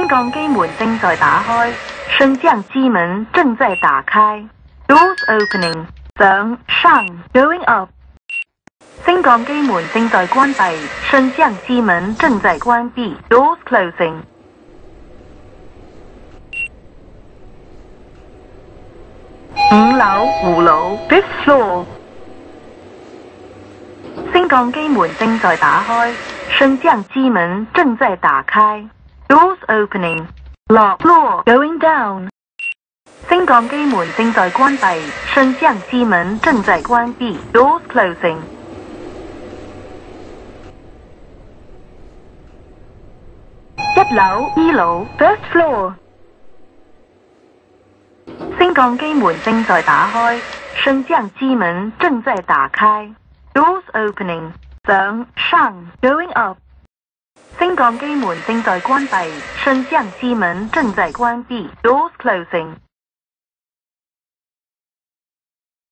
升降机门正在打开，升降机门正在打开。Doors opening。上 going up。升降机门正在关闭，升降机门正在关闭。Doors closing。5楼 fifth floor。升降机门正在打开，升降机门正在打开。Doors opening。floor going down。升降机门正在关闭，升降机门正在关闭。Doors closing。1楼 first floor。升降机门正在打开，升降机门正在打开。Doors opening。上 going up。升降机门正在关闭，升降机门正在关闭。Doors closing。